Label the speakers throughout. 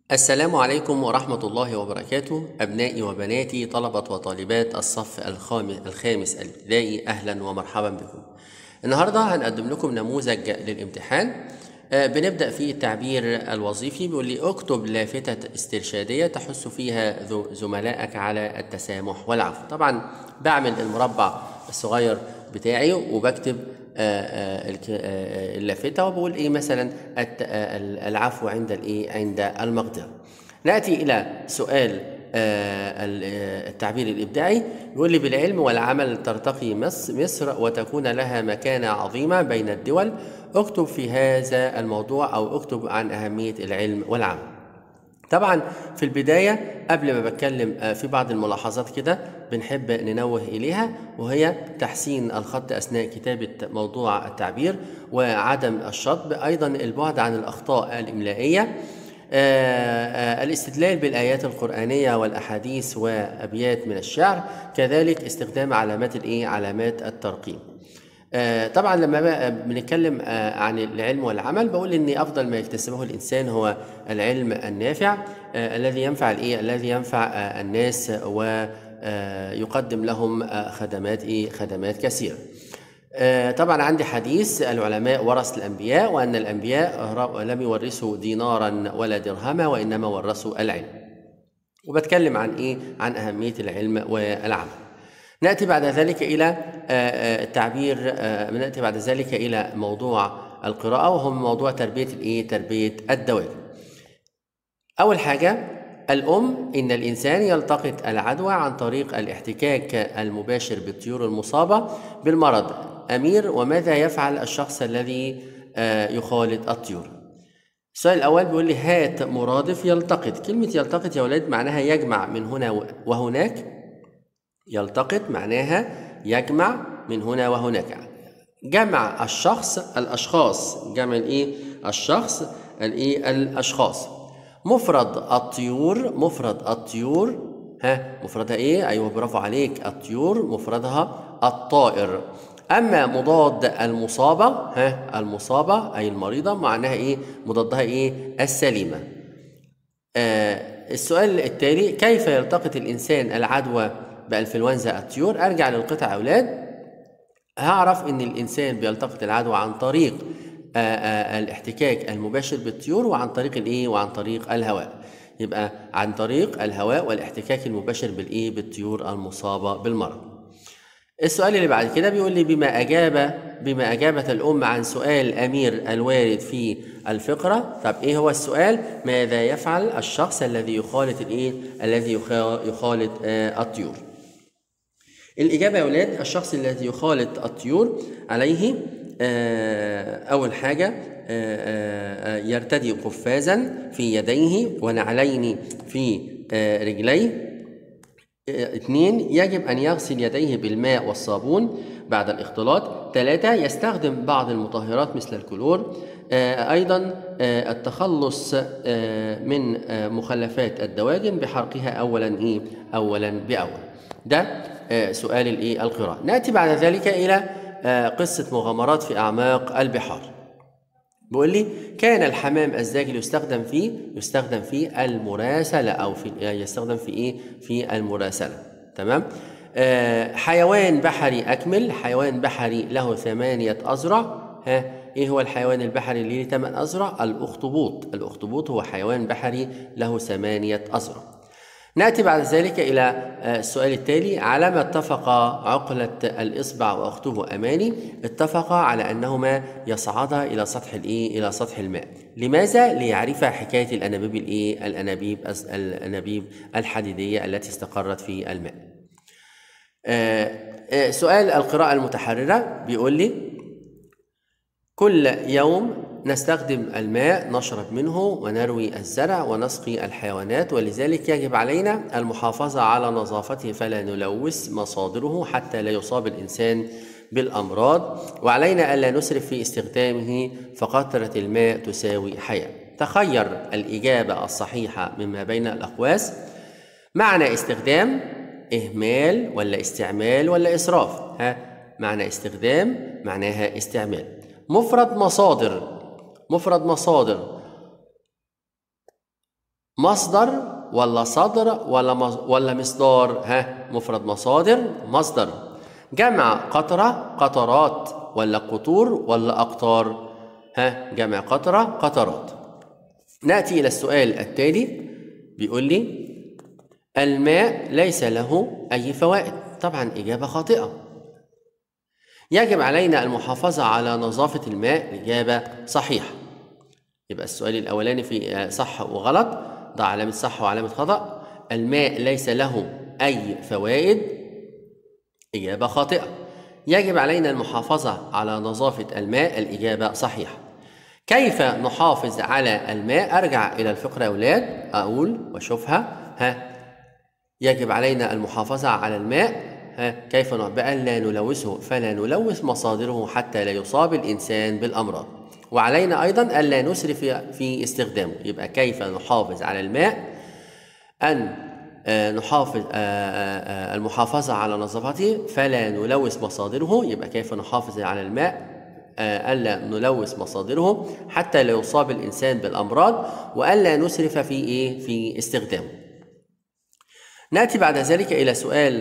Speaker 1: السلام عليكم ورحمة الله وبركاته. أبنائي وبناتي طلبة وطالبات الصف الخامس الابتدائي، أهلا ومرحبا بكم. النهاردة هنقدم لكم نموذج للامتحان. بنبدأ فيه التعبير الوظيفي. بيقول لي اكتب لافتة استرشادية تحث فيها زملائك على التسامح والعفو. طبعا بعمل المربع الصغير بتاعي وبكتب اللافتة وبقول ايه مثلا العفو عند عند المقدرة. نأتي إلى سؤال التعبير الإبداعي. يقول لي بالعلم والعمل ترتقي مصر وتكون لها مكانة عظيمة بين الدول. اكتب في هذا الموضوع أو اكتب عن أهمية العلم والعمل. طبعا في البداية قبل ما بتكلم في بعض الملاحظات كده بنحب ننوه إليها، وهي تحسين الخط أثناء كتابة موضوع التعبير وعدم الشطب، أيضا البعد عن الأخطاء الإملائية، الاستدلال بالآيات القرآنية والأحاديث وأبيات من الشعر، كذلك استخدام علامات الترقيم. طبعا لما بنتكلم عن العلم والعمل بقول ان افضل ما يكتسبه الانسان هو العلم النافع الذي ينفع الذي ينفع الناس ويقدم لهم خدمات كثيره. طبعا عندي حديث العلماء ورث الانبياء، وان الانبياء لم يورثوا دينارا ولا درهما وانما ورثوا العلم. وبتكلم عن اهميه العلم والعمل. نأتي بعد ذلك إلى نأتي بعد ذلك إلى موضوع القراءة، وهو موضوع تربية الدواجن. أول حاجة، إن الإنسان يلتقط العدوى عن طريق الاحتكاك المباشر بالطيور المصابة بالمرض. أمير، وماذا يفعل الشخص الذي يخالط الطيور؟ السؤال الأول بيقول لي هات مرادف يلتقط. كلمة يلتقط يا ولاد معناها يجمع من هنا وهناك. يلتقط معناها يجمع من هنا وهناك. جمع الأشخاص، جمع الأشخاص. مفرد الطيور، مفردها أيوه برافو عليك، الطيور مفردها الطائر. أما مضاد المصابة أي المريضة معناها مضادها السليمة. السؤال التالي، كيف يلتقط الإنسان العدوى بإنفلونزا الطيور؟ أرجع للقطع يا أولاد، هعرف إن الإنسان بيلتقط العدوى عن طريق الاحتكاك المباشر بالطيور وعن طريق الهواء. يبقى عن طريق الهواء والاحتكاك المباشر بالطيور المصابة بالمرض. السؤال اللي بعد كده بيقول لي بما أجابت الأم عن سؤال أمير الوارد في الفقرة. طب إيه هو السؤال؟ ماذا يفعل الشخص الذي يخالط الطيور؟ الإجابة يا أولاد، الشخص الذي يخالط الطيور عليه أول حاجة يرتدي قفازا في يديه ونعلين في رجليه. 2 يجب أن يغسل يديه بالماء والصابون بعد الاختلاط. 3 يستخدم بعض المطهرات مثل الكلور. أيضا التخلص من مخلفات الدواجن بحرقها أولا بأول. ده سؤال القراءة. نأتي بعد ذلك إلى قصة مغامرات في أعماق البحار. بيقول لي كان الحمام الزاجل يستخدم في المراسلة أو يستخدم في المراسلة. تمام. حيوان بحري أكمل، حيوان بحري له 8 أذرع. إيه هو الحيوان البحري اللي له 8 أذرع؟ الأخطبوط هو حيوان بحري له 8 أذرع. نأتي بعد ذلك إلى السؤال التالي، على ما اتفق عقلة الإصبع وأخته أماني؟ اتفقا على أنهما يصعدا إلى سطح الماء. لماذا؟ ليعرفا حكاية الأنابيب الحديدية التي استقرت في الماء. سؤال القراءة المتحررة بيقول لي كل يوم نستخدم الماء نشرب منه ونروي الزرع ونسقي الحيوانات، ولذلك يجب علينا المحافظة على نظافته فلا نلوث مصادره حتى لا يصاب الإنسان بالأمراض، وعلينا ألا نسرف في استخدامه فقطرة الماء تساوي حياة. تخير الإجابة الصحيحة مما بين الأقواس. معنى استخدام، إهمال ولا استعمال ولا إسراف؟ معنى استخدام معناها استعمال. مفرد مصادر مصدر ولا صدر ولا مصدار؟ مفرد مصادر مصدر. جمع قطرة قطرات ولا قطور ولا أقطار؟ جمع قطرة قطرات. نأتي إلى السؤال التالي، بيقول لي الماء ليس له أي فوائد. طبعا إجابة خاطئة. يجب علينا المحافظة على نظافة الماء. الإجابة صحيحة. يبقى السؤال الأولاني في صح وغلط، ضع علامة صح وعلامة خطأ. الماء ليس له أي فوائد، إجابة خاطئة. يجب علينا المحافظة على نظافة الماء. الإجابة صحيحة. كيف نحافظ على الماء؟ أرجع إلى الفقرة يا أولاد أقول وأشوفها. يجب علينا المحافظة على الماء. كيف بألا نلوثه، فلا نلوث مصادره حتى لا يصاب الإنسان بالأمراض. وعلينا أيضا ألا نسرف في استخدامه. يبقى كيف نحافظ على الماء؟ أن نحافظ المحافظة على نظافته، فلا نلوث مصادره. يبقى كيف نحافظ على الماء؟ ألا نلوث مصادره حتى لا يصاب الإنسان بالأمراض، وألا نسرف في استخدامه. نأتي بعد ذلك إلى سؤال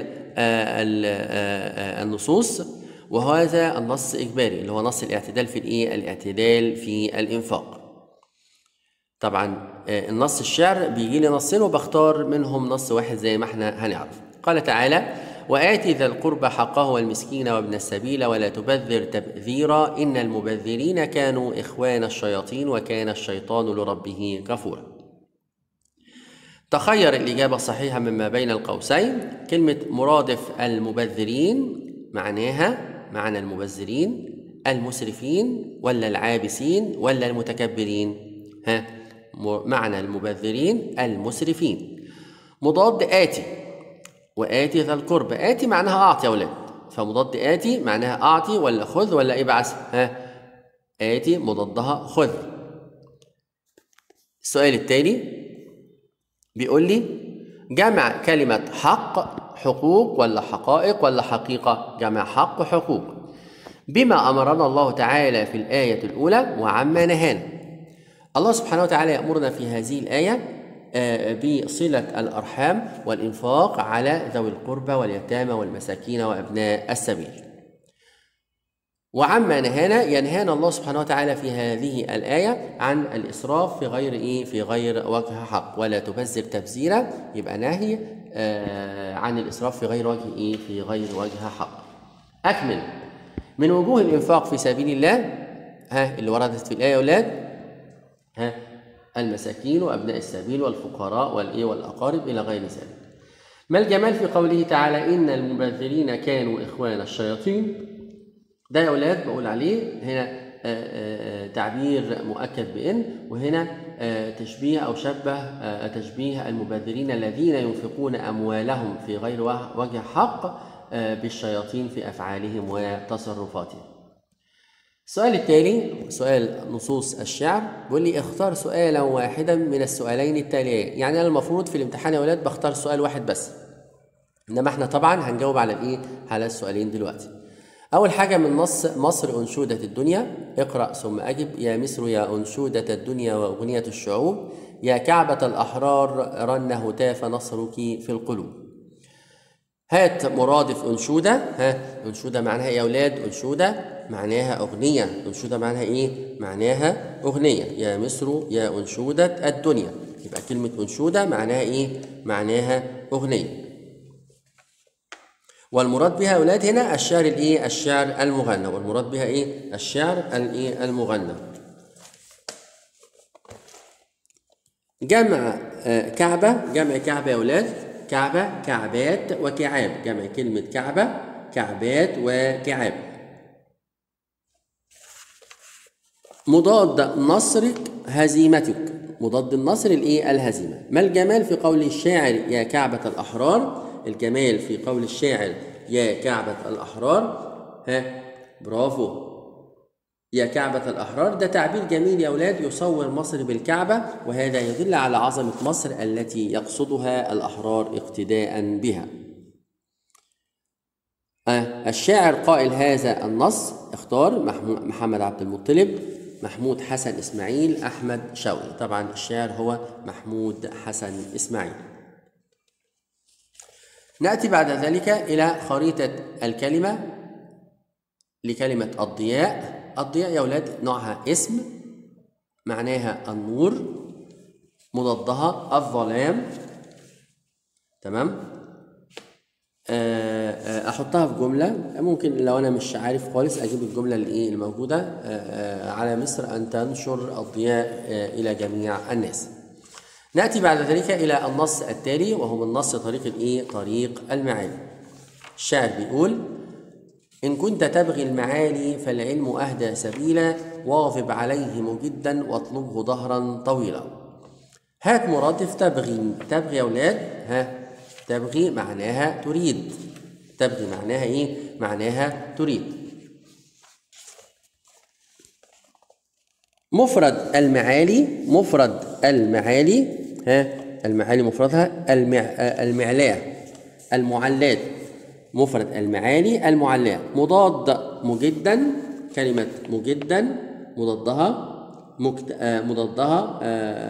Speaker 1: النصوص، وهذا النص إجباري اللي هو نص الاعتدال في الاعتدال في الإنفاق. طبعا النص الشعر بيجي لي نصين وبختار منهم نص واحد زي ما احنا هنعرف. قال تعالى: وآتي ذا القربى حقه والمسكين وابن السبيل ولا تبذر تبذيرا إن المبذرين كانوا إخوان الشياطين وكان الشيطان لربه كفورا. تخير الإجابة الصحيحة مما بين القوسين. كلمة مرادف المبذرين معناها معنى المبذرين المسرفين ولا العابسين ولا المتكبرين؟ معنى المبذرين المسرفين. مضاد آتي، وآتي ذا القرب. آتي معناها أعطي يا أولاد، فمضاد آتي معناها أعطي ولا خذ ولا ابعث؟ آتي مضادها خذ. السؤال التالي بيقول لي جمع كلمة حق حقوق ولا حقائق ولا حقيقة؟ جمع حق حقوق. بما أمرنا الله تعالى في الآية الأولى وعما نهانا. الله سبحانه وتعالى يأمرنا في هذه الآية بصلة الأرحام والإنفاق على ذوي القربى واليتامى والمساكين وأبناء السبيل. وعما نهانا ينهانا الله سبحانه وتعالى في هذه الآية عن الإسراف في غير وجه حق. ولا تبذر تبذيرا، يبقى نهي عن الإسراف في غير وجه في غير وجه حق. أكمل. من وجوه الإنفاق في سبيل الله اللي وردت في الآية يا أولاد المساكين وأبناء السبيل والفقراء والأقارب إلى غير ذلك. ما الجمال في قوله تعالى إن المبذرين كانوا إخوان الشياطين؟ ده يا أولاد بقول عليه هنا تعبير مؤكد بإن، وهنا تشبيه أو شبه تشبيه المبذرين الذين ينفقون أموالهم في غير وجه حق بالشياطين في أفعالهم وتصرفاتهم. السؤال التالي سؤال نصوص الشعر، بيقول لي اختار سؤالا واحدا من السؤالين التاليين. يعني أنا المفروض في الامتحان يا أولاد بختار سؤال واحد بس، إنما احنا طبعا هنجاوب على السؤالين دلوقتي. أول حاجة من نص مصر أنشودة الدنيا. اقرأ ثم أجب. يا مصر يا أنشودة الدنيا وأغنية الشعوب، يا كعبة الأحرار رن هتاف نصرك في القلوب. هات مرادف أنشودة. أنشودة معناها يا أولاد؟ أنشودة معناها أغنية. أنشودة معناها معناها أغنية. يا مصر يا أنشودة الدنيا، يبقى كلمة أنشودة معناها معناها أغنية. والمراد بها أولاد هنا الشعر الشعر المغنى. والمراد بها الشعر المغنى. جمع كعبة. جمع كعبة يا أولاد كعبة كعبات وكعاب. جمع كلمة كعبة كعبات وكعاب. مضاد نصرك هزيمتك. مضاد النصر الهزيمة. ما الجمال في قول الشاعر يا كعبة الأحرار؟ الجمال في قول الشاعر يا كعبة الأحرار برافو. يا كعبة الأحرار ده تعبير جميل يا أولاد يصور مصر بالكعبة، وهذا يدل على عظمة مصر التي يقصدها الأحرار اقتداء بها. الشاعر قائل هذا النص اختار محمد عبد المطلب. محمود حسن إسماعيل أحمد شوقي. طبعا الشاعر هو محمود حسن إسماعيل. نأتي بعد ذلك إلى خريطة الكلمة لكلمة الضياء. الضياء يا أولاد نوعها اسم، معناها النور، مضادها الظلام. تمام. احطها في جمله. ممكن لو انا مش عارف خالص اجيب الجمله اللي الموجوده. على مصر ان تنشر الضياء الى جميع الناس. ناتي بعد ذلك الى النص التالي، وهو من نص طريق المعالي. الشاعر بيقول: إن كنت تبغي المعالي فالعلم أهدى سبيلا، واظب عليه مجدا واطلبه ظهرا طويلا. هات مرادف تبغي. تبغي يا أولاد تبغي معناها تريد. تبغي معناها معناها تريد. مفرد المعالي. المعالي مفردها المعلاة، المعلات. مفرد المعالي المعلاة. مضاد مجدا. كلمة مجدا مضادها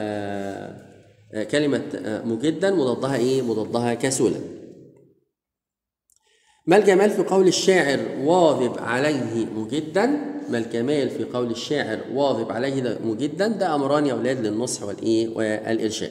Speaker 1: كلمة مجدا مضادها كسولا. ما الجمال في قول الشاعر واظب عليه مجدا؟ ما الكمال في قول الشاعر واظب عليه مجدا؟ ده أمران يا أولاد للنصح والإرشاد.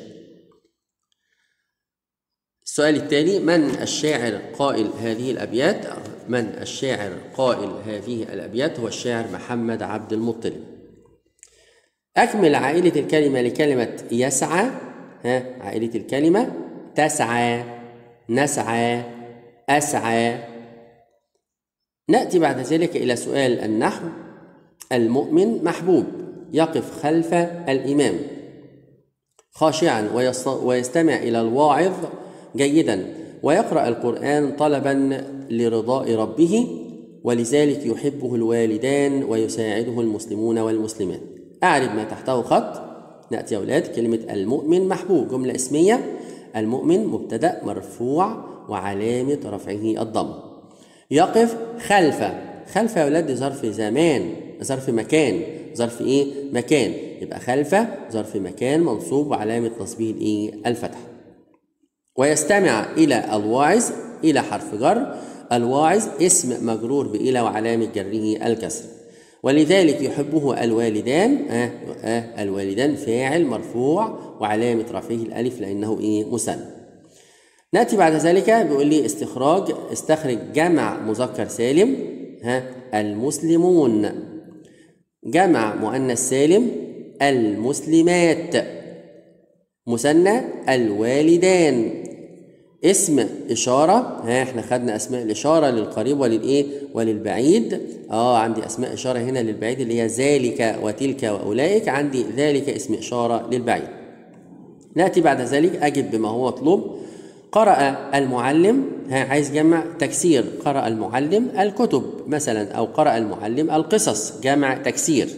Speaker 1: السؤال التالي: من الشاعر قائل هذه الأبيات؟ من الشاعر قائل هذه الأبيات؟ هو الشاعر محمد عبد المطلب. أكمل عائلة الكلمة لكلمة يسعى. عائلة الكلمة: تسعى، نسعى، أسعى. نأتي بعد ذلك إلى سؤال النحو. المؤمن محبوب، يقف خلف الإمام خاشعا ويستمع إلى الواعظ جيدا، ويقرأ القرآن طلبا لرضاء ربه، ولذلك يحبه الوالدان ويساعده المسلمون والمسلمات. أعرف ما تحته خط. نأتي يا أولاد كلمة المؤمن محبوب، جملة اسمية. المؤمن مبتدأ مرفوع وعلامة رفعه الضم. يقف خلف. خلف يا أولاد ظرف زمان، ظرف مكان، ظرف مكان. يبقى خلف ظرف مكان منصوب وعلامة نصبه الفتح. ويستمع إلى الواعظ. إلى حرف جر. الواعظ اسم مجرور بإلى وعلامة جره الكسر. ولذلك يحبه الوالدان. الوالدان فاعل مرفوع وعلامة رفعه الألف لأنه مثنى. نأتي بعد ذلك بيقول لي استخرج جمع مذكر سالم. المسلمون. جمع مؤنث سالم: المسلمات. مثنى: الوالدان. اسم إشارة. احنا خدنا أسماء الإشارة للقريب وللبعيد. عندي أسماء إشارة هنا للبعيد اللي هي ذلك وتلك وأولئك. عندي ذلك اسم إشارة للبعيد. نأتي بعد ذلك أجب بما هو مطلوب. قرأ المعلم. عايز جمع تكسير. قرأ المعلم الكتب مثلا، أو قرأ المعلم القصص، جمع تكسير.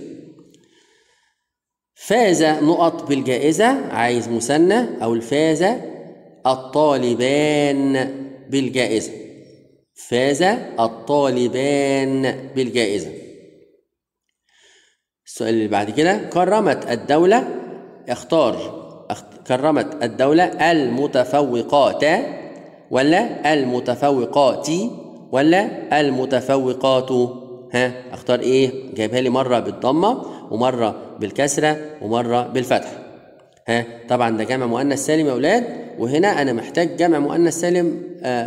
Speaker 1: فاز نقط بالجائزة. عايز مثنى، أو الفاز الطالبان بالجائزة. فاز الطالبان بالجائزة. السؤال اللي بعد كده: كرمت الدولة. اختار. كرمت الدولة المتفوقات ولا المتفوقات ولا المتفوقات؟ اختار جايبها لي مرة بالضمة ومرة بالكسرة ومرة بالفتح. طبعا ده جمع مؤنث سالم يا أولاد، وهنا أنا محتاج جمع مؤنث سالم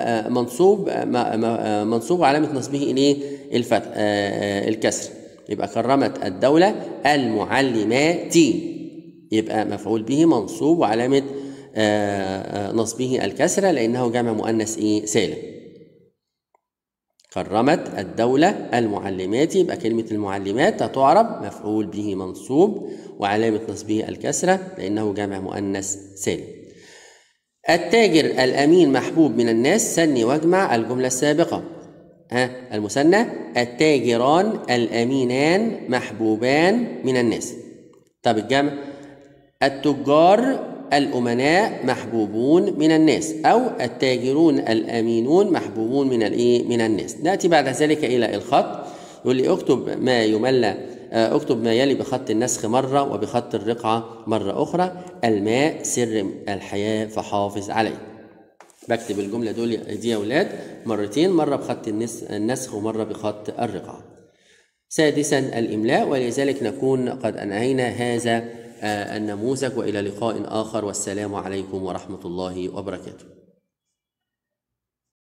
Speaker 1: منصوب وعلامة نصبه الفتح الكسر. يبقى كرمت الدولة المعلمات، يبقى مفعول به منصوب وعلامة نصبه الكسرة لأنه جمع مؤنث سالم. كرمت الدولة المعلمات، يبقى كلمة المعلمات هتعرب مفعول به منصوب وعلامة نصبه الكسرة لأنه جمع مؤنث سالم. التاجر الأمين محبوب من الناس. سني واجمع الجملة السابقة. المثنى: التاجران الأمينان محبوبان من الناس. طب الجمع: التجار الأمناء محبوبون من الناس، أو التاجرون الأمينون محبوبون من الناس. نأتي بعد ذلك إلى الخط. يقول لي اكتب ما يملى اكتب ما يلي بخط النسخ مرة وبخط الرقعة مرة أخرى. الماء سر الحياة فحافظ عليه. بكتب الجملة دي يا أولاد مرتين، مرة بخط النسخ ومرة بخط الرقعة. سادسا الإملاء، ولذلك نكون قد أنهينا هذا النموذج، وإلى لقاء آخر، والسلام عليكم ورحمة الله وبركاته.